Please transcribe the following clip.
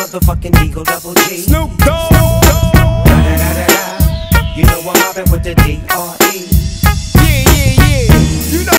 motherfucking Eagle Double G. Snoop Dogg. Da, da, da, da, da. You know I'm mobbing with the D.R.E.